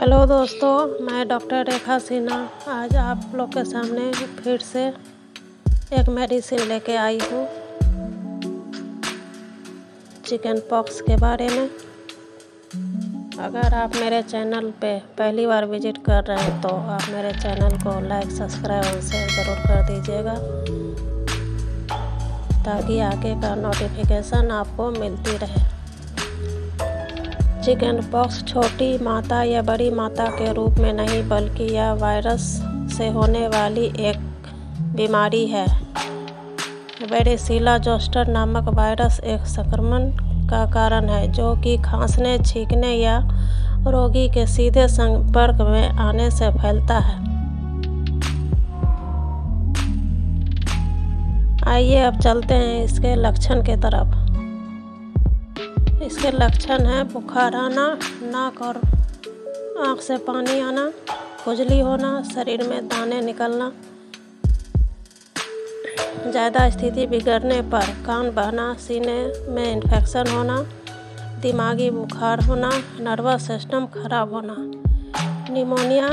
Hello दोस्तों, मैं doctor रेखा सिन्हा आज आप लोग के सामने फिर से एक मेडिसिन लेके आई हूँ चिकन पॉक्स के बारे में। अगर आप मेरे चैनल पे पहली बार विजिट कर रहे हैं तो आप मेरे चैनल को लाइक, सब्सक्राइब और शेयर ज़रूर कर दीजिएगा ताकि आगे का नोटिफिकेशन आपको मिलती रहे। चिकन पॉक्स छोटी माता या बड़ी माता के रूप में नहीं बल्कि यह वायरस से होने वाली एक बीमारी है। वेरिसिला जोस्टर नामक वायरस एक संक्रमण का कारण है जो कि खांसने, छींकने या रोगी के सीधे संपर्क में आने से फैलता है। आइए अब चलते हैं इसके लक्षण की तरफ। इसके लक्षण हैं बुखार आना, नाक और आँख से पानी आना, खुजली होना, शरीर में दाने निकलना, ज़्यादा स्थिति बिगड़ने पर कान बहना, सीने में इन्फेक्शन होना, दिमागी बुखार होना, नर्वस सिस्टम खराब होना, निमोनिया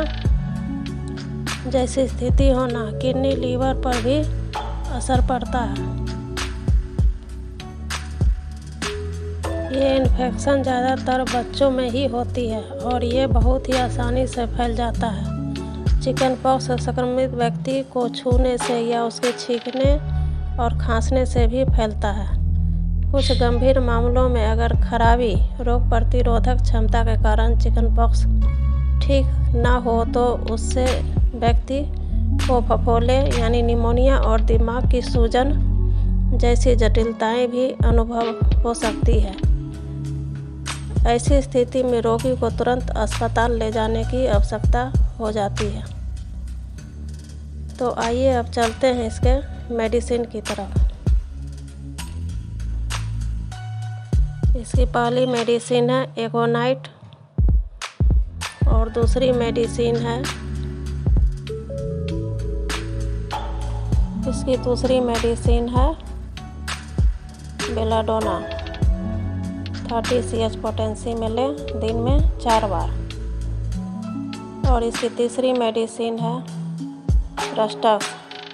जैसी स्थिति होना, किडनी लीवर पर भी असर पड़ता है। ये इन्फेक्शन ज़्यादातर बच्चों में ही होती है और ये बहुत ही आसानी से फैल जाता है। चिकन पॉक्स संक्रमित व्यक्ति को छूने से या उसके छींकने और खांसने से भी फैलता है। कुछ गंभीर मामलों में अगर खराबी रोग प्रतिरोधक क्षमता के कारण चिकन पॉक्स ठीक ना हो तो उससे व्यक्ति को फफोले यानी निमोनिया और दिमाग की सूजन जैसी जटिलताएं भी अनुभव हो सकती है। ऐसी स्थिति में रोगी को तुरंत अस्पताल ले जाने की आवश्यकता हो जाती है। तो आइए अब चलते हैं इसके मेडिसिन की तरफ। इसकी पहली मेडिसिन है एगोनाइट और दूसरी मेडिसिन है इसकी दूसरी मेडिसिन है बेलाडोना 30 CH पोटेंसी में लें दिन में 4 बार। और इसकी तीसरी मेडिसिन है रस्टक्स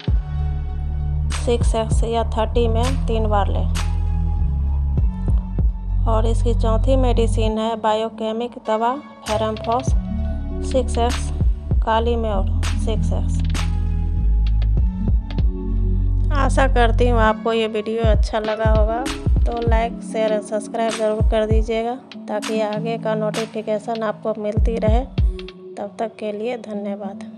6x या 30 में 3 बार लें। और इसकी चौथी मेडिसिन है बायोकेमिक दवा फेरमफॉस 6x काली में और 6x। आशा करती हूँ आपको ये वीडियो अच्छा लगा होगा, तो लाइक, शेयर और सब्सक्राइब ज़रूर कर दीजिएगा ताकि आगे का नोटिफिकेशन आपको मिलती रहे। तब तक के लिए धन्यवाद।